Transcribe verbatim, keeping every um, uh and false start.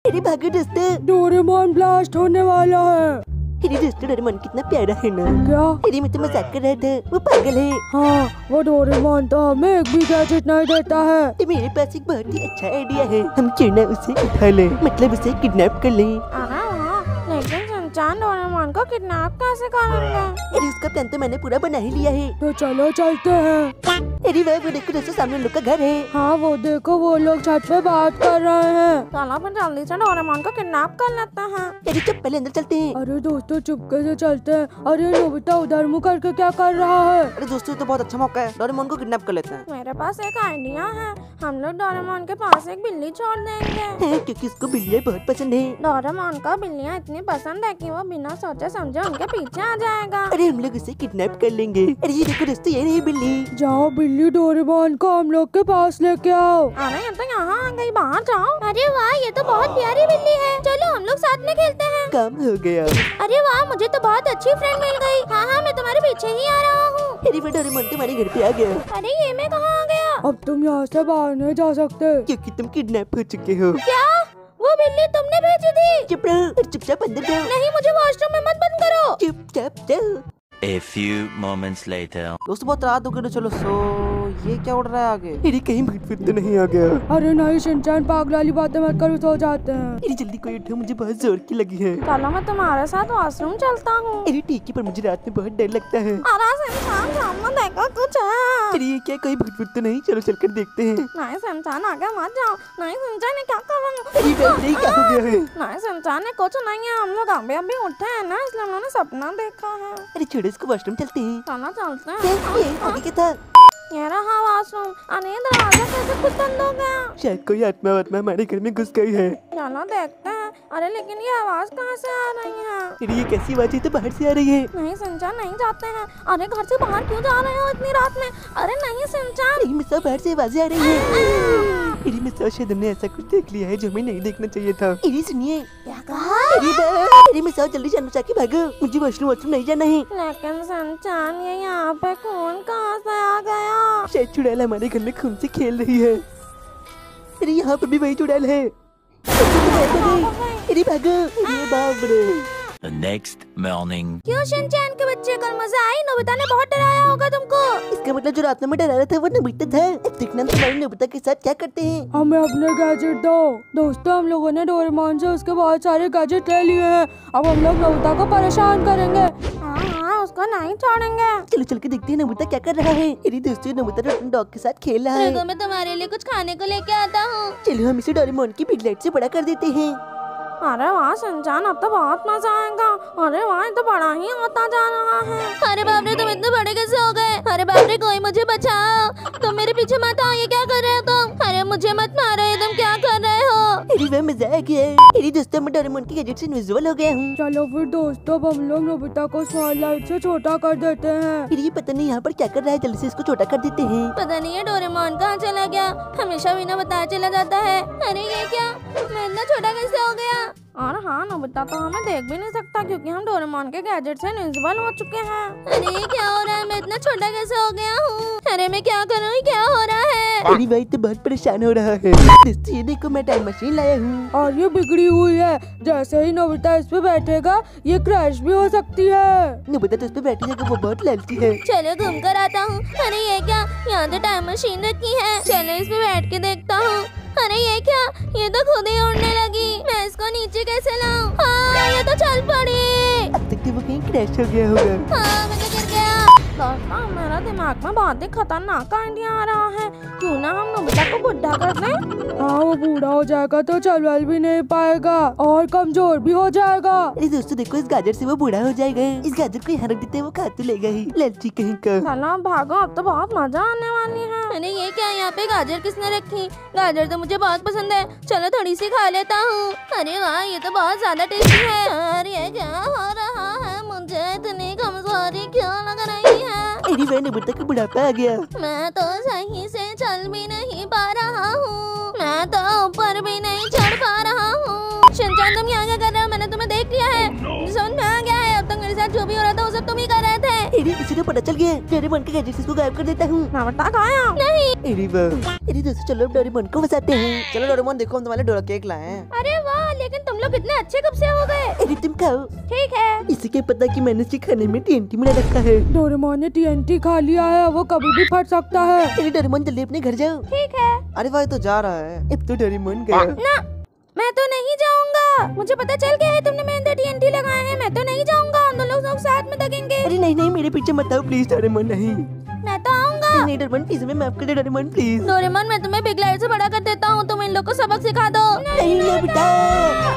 अरे भागो दोस्तों, डोरेमोन ब्लास्ट होने वाला है। अरे दोस्तों डोरेमोन कितना प्यारा है ना। क्या? अरे मैं तो मजाक कर रहा था, वो पागल है। हाँ, वो डोरेमोन तो हमें एक भी गैजेट नहीं देता है। तो मेरे पास एक बहुत ही अच्छा आइडिया है, हम क्यों ना उसे उठा ले, मतलब उसे किडनैप कर ले। लेकिन संचान डोरेमोन को किडनैप कैसे करेंगे? अरे उसका प्लान तो मैंने पूरा बना ही लिया है। तो चलो चलते हैं। अरे वाह, वो देखो दोस्तों सामने लोग का घर है। हाँ वो देखो, वो लोग छत पे बात कर रहे हैं। चलो फिर जल्दी से डोरेमोन को किडनैप कर लेते हैं। अरे चुप, पहले अंदर चलते हैं। अरे दोस्तों चुपके से चलते हैं। अरे नोबिता उधर मुँह करके क्या कर रहा है? अरे दोस्तों ये तो बहुत अच्छा मौका है, डोरेमोन को किडनैप कर लेते हैं। मेरे पास एक आइडिया है, हम लोग डोरेमोन के पास एक बिल्ली छोड़ देंगे। है, क्योंकि उसको बिल्लियाँ बहुत पसंद है। डोरेमोन को बिल्लियाँ इतनी पसंद है कि वो बिना सोचे समझे उनके पीछे आ जाएगा। अरे हम लोग उसे किडनैप कर लेंगे। अरे ये देखो दोस्तों, ये रही बिल्ली। जाओ बिल्ली, डोरेमोन को हम लोग के पास लेके आओ। अरे ये तो यहाँ आ गई, बाहर जाओ। अरे वाह, ये तो बहुत प्यारी बिल्ली है, चलो हम लोग साथ में खेलते हैं। काम हो गया। अरे वाह, मुझे तो बहुत अच्छी फ्रेंड मिल गई। हाँ हाँ, मैं तुम्हारे पीछे ही आ रहा हूँ। अरे वो डोरेमोन तुम्हारे घर पे आ गया। अरे ये मैं कहाँ आ गया? अब तुम यहाँ से बाहर नहीं जा सकते क्योंकि तुम किडनैप हो चुके हो। क्या? वो बिल्ली तुमने भेजी थी? चुप रहो और चुपचाप अंदर जाओ। नहीं, मुझे वॉशरूम में मत बंद करो। चुपचाप जाओ। A few moments later. दोस्तों बहुत रात हो गई, चलो सो। ये क्या उड़ रहा है आगे? अरे कहीं भूत भूत तो नहीं आ गया? अरे नहीं शिनचैन, पागल वाली बातें मत करो, सो जाते हैं। अरे जल्दी कोई उठो, मुझे बहुत जोर की लगी है। चलो मैं तुम्हारे साथ वॉशरूम चलता हूँ। अरे ठीक है, पर मुझे रात में बहुत डर लगता है। अरे संचान, सामने देखो कुछ है। अरे ये क्या, कोई भूत भूत तो नहीं? चलो चलकर देखते हैं। नहीं संचान, आगे मत जाओ। नहीं संचान, ने क्या करा? अरे वैसे ही क्या हो गया है? नहीं संचान, ने कुछ नहीं है, हम लोग अभी अभी उठे हैं ना, इसलिए हमने सपना देखा है। अरे छोड़ो इसको, वॉशरूम चलते हैं। चलो चलते क्या हैं। ये आगे क्या था? ये रहा वॉशरूम। अरे दरवाजा कैसे खुद बंद हो गया? शायद कोई आत्मा वात्मा हमारे घर में घुस गई है। चलो देखते हैं। अरे लेकिन ये आवाज कहाँ से आ रही है? अरे ये कैसी आवाज है? तो बाहर से आ रही है। नहीं संचान, नहीं जाते हैं। अरे घर से बाहर क्यों जा रहे हो इतनी रात में? अरे नहीं संचान। नहीं मिसा, बाहर से आवाजें आ रही है। अरे मिसा, शायद हमने ऐसा कुछ देख लिया है जो हमें नहीं देखना चाहिए था। अरे सुनिए। क्या कहा? अरे बा- अरे मिसा, जल्दी जानो, जाके भागो, मुझे वॉशरूम वॉशरूम नहीं जाना है। लेकिन संचान, ये यहाँ पे खून कहाँ से आ गया? शायद चुड़ैल हमारे घर में खून से खेल रही है। अरे यहाँ पर भी वही चुड़ैल है। अरे भागो, अरे बाप रे। The next morning. क्यों शिनचैन के बच्चे, कल मजा आई? नोबिता ने बहुत डराया होगा तुमको। इसका मतलब जो रात में डरा रहा था वो नोबिता था। अब देखना तुम्हारे नोबिता के साथ क्या करते हैं। हमें अपने गैजेट दो। दोस्तों हम लोगों ने डोरेमोन से उसके बहुत सारे गैजेट ले लिए हैं। अब हम लोग नोबिता को परेशान करेंगे। हाँ हाँ, उसको नहीं छोड़ेंगे। चलो चल के देखते हैं नोबिता क्या कर रहा है। अरे दोस्तों, नोबिता तो अपने डॉग के साथ खेल रहा है। रुको, मैं तुम्हारे लिए कुछ खाने को लेके आता हूँ। चलो हम इसे डोरेमोन की बिग लाइट से बड़ा कर देते हैं। अरे वाह संचान, अब तो बहुत मजा आएगा। अरे वाह, ये तो बड़ा ही होता जा रहा है। अरे बाप रे, तुम इतने बड़े कैसे हो गए? अरे बाप रे, कोई मुझे बचाओ। तुम मेरे पीछे मत आओ, ये क्या कर रहे हो तुम? अरे मुझे मत मारो, ये तुम क्या कर रहे हो? अरे वह मजा आ गया। अरे दोस्तों, मैं डोरेमोन के गैजेट से इनविजिबल हो गया हूँ। चलो फिर दोस्तों, अब हम लोग नोबिता को स्मॉल लाइट से छोटा कर देते हैं। अरे ये पता नहीं यहाँ पर क्या कर रहा है, जल्दी से इसको छोटा कर देते हैं। पता नहीं ये डोरेमोन कहाँ चला गया, हमेशा बिना बताए चला जाता है। अरे ये क्या, मैं इतना छोटा कैसे हो गया? और हाँ, नोबिता तो हमें देख भी नहीं सकता क्योंकि हम डोरेमोन के गैजेट से इनविजिबल हो चुके हैं। अरे ये क्या हो रहा है, मैं इतना छोटा कैसे हो गया हूँ? अरे मैं क्या करूँ, क्या हो रहा है? अरे भाई तो बहुत परेशान हो रहा है। दोस्तों ये देखो, मैं टाइम मशीन लाया हूँ और ये बिगड़ी हुई है। जैसे ही नोबिता इस पे बैठेगा ये क्रैश भी हो सकती है। नोबिता तो इस पे बैठी है, वो बहुत लालची है। चलो घूम कर आता हूँ। अरे ये क्या, यहाँ तो टाइम मशीन रखी है। चलो इस पे बैठ के देखता हूँ। अरे ये क्या, ये तो खुद ही उड़ने लगी। मैं इसको नीचे कैसे लाऊं? हाँ, ये तो चल पड़ी। अब तक तो वो कहीं क्रैश हो गया होगा। हाँ, मैं तो गिर गया। दोस्तों, मेरा दिमाग में बहुत ही खतरनाक आइडिया आ रहा है। क्यों ना हम नोबिता को बुढ़ा कर दें? हाँ, वो बूढ़ा हो जाएगा तो चल वल भी नहीं पाएगा और कमजोर भी हो जाएगा। अरे दोस्तों देखो, इस गाजर से वो बूढ़ा हो जाएगा। इस गाजर को यहाँ रख देते हैं, वो खा तो लेगा ही, लालची कहीं का। चलो भागो, अब तो बहुत मजा आने वाली है। अरे ये क्या, यहाँ पे गाजर किसने रखी? गाजर तो मुझे बहुत पसंद है, चलो थोड़ी सी खा लेता हूँ। अरे वाह, ये तो बहुत ज्यादा टेस्टी है। अरे ये क्या हो रहा है, मुझे इतनी कमजोरी क्यों लग रही है? अरे वह नोबिता का बुढ़ापा आ गया। मैं तो सही से चल भी नहीं पा रहा हूँ, मैं तो ऊपर भी नहीं चढ़ पा रहा हूँ। शिनचैन, तुम यहाँ क्या कर रहे हो? मैंने तुम्हें देख लिया है, समझ में आ गया है। अब तक मेरे साथ जो भी हो रहा था वो सब तुम ही कर रहे थे। अरे इसे तो पता चल गया। डोरेमोन के गैजेट्स को गायब कर देता हूँ। नोबिता कहाँ? नहीं। अरे वाह, अरे दोस्तों चलो अब डोरेमोन को फंसाते हैं। चलो डोरेमोन, देखो हम तुम्हारे डोरा केक लाए हैं। अरे वाह, लेकिन तुम लोग इतने अच्छे कब से हो गए? अरे तुम खाओ। ठीक है। इसे क्या पता कि मैंने इसके खाने में टीएनटी मिला रखा है। डोरेमोन ने टीएनटी खा लिया है, वो कभी भी फट सकता है। अरे डोरेमोन जल्दी अपने घर जाओ। ठीक है। अरे भाई तो जा रहा है। अब तो डोरेमोन गया। ना, मैं तो नहीं जाऊंगा। मुझे पता चल गया है तुमने मेरे अंदर टीएनटी लगाए हैं। मैं तो नहीं जाऊंगा, हम दोनों लोग साथ में दगेंगे। अरे नहीं नहीं, मेरे पीछे मत आओ प्लीज डोरेमोन। नहीं मैं तो आऊंगा। नहीं नहीं डोरेमोन प्लीज, हमें माफ कर दे डोरेमोन प्लीज। डोरेमोन, मैं तुम्हें बिग लाइट से बड़ा कर देता हूँ, तुम इन लोग को सबक सिखा दो। नहीं बेटा।